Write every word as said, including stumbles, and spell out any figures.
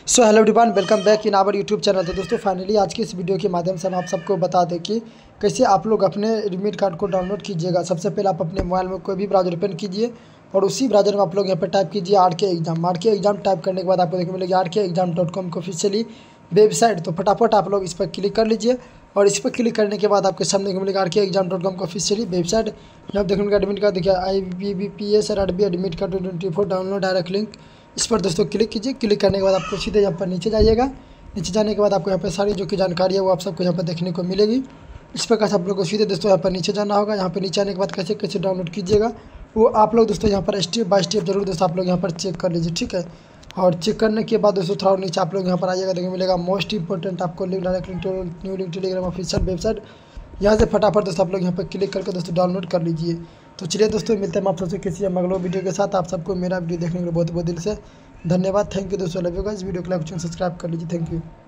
So hello everyone, welcome back in our YouTube channel. तो दोस्तों finally आज की इस वीडियो के माध्यम से हम आप सबको बता दें कि कैसे आप लोग अपने एडमिट कार्ड को डाउनलोड कीजिएगा। सबसे पहले आप अपने मोबाइल में कोई भी ब्राउज़र ओपन कीजिए और उसी ब्राउज़र में आप लोग यहाँ पर टाइप कीजिए R K exam. R K exam type करने के बाद आपको देखने मिलेगी R K exam dot com को ऑफिशियली वेबसाइट। तो फटाफट आप लोग इस पर क्लिक कर लीजिए और इस पर क्लिक करने के बाद आपके सामने मिलेगा R K exam dot com को ऑफिशियली वेबसाइट। यहाँ देखने मिलेगा एडमिट कार्ड, देखिए I B B P S और R B admit card twenty four download direct link. इस पर दोस्तों क्लिक कीजिए। क्लिक करने के बाद आपको सीधे यहाँ पर नीचे जाइएगा। नीचे जाने के बाद आपको यहाँ पर सारी जो कि जानकारी है वो आप सबको यहाँ पर देखने को मिलेगी। इस प्रकार से आप लोग को सीधे दोस्तों यहाँ पर नीचे जाना होगा। यहाँ पर नीचे आने के बाद कैसे कैसे डाउनलोड कीजिएगा वो आप लोग दोस्तों यहाँ पर स्टेप बाय स्टेप जरूर दोस्तों आप लोग यहाँ पर चेक कर लीजिए, ठीक है। और चेक करने के बाद दोस्तों थोड़ा नीचे आप लोग यहाँ पर आइएगा, देखने मिलेगा मोस्ट इंपॉर्टेंट आपको link direct link new link Telegram official website. यहाँ से फटाफट दोस्तों आप लोग यहाँ पर क्लिक करके दोस्तों डाउनलोड कर लीजिए। तो चलिए दोस्तों मिलते हैं आप सबसे किसी अगले वीडियो के साथ। आप सबको मेरा वीडियो देखने के लिए बहुत बहुत दिल से धन्यवाद। थैंक यू दोस्तों, लव यू गाइस। वीडियो को लाइक सब्सक्राइब कर लीजिए। Thank you.